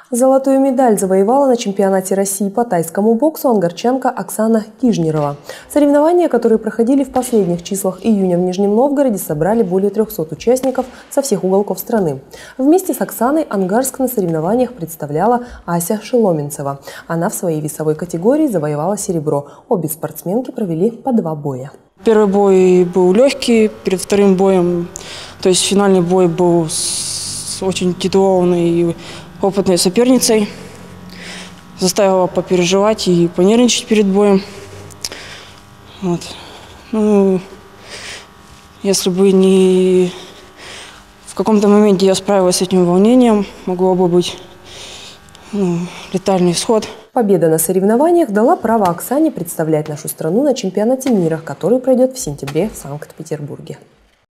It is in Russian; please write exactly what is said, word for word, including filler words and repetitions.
Золотую медаль завоевала на чемпионате России по тайскому боксу ангарчанка Оксана Кижнерова. Соревнования, которые проходили в последних числах июня в Нижнем Новгороде, собрали более трёхсот участников со всех уголков страны. Вместе с Оксаной Ангарск на соревнованиях представляла Ася Шеломенцева. Она в своей весовой категории завоевала серебро. Обе спортсменки провели по два боя. Первый бой был легкий, перед вторым боем, то есть финальный бой был с очень титулованной и опытной соперницей. Заставила попереживать и понервничать перед боем. Вот. Ну, если бы не в каком-то моменте я справилась с этим волнением, могло бы быть ну, летальный исход. Победа на соревнованиях дала право Оксане представлять нашу страну на чемпионате мира, который пройдет в сентябре в Санкт-Петербурге.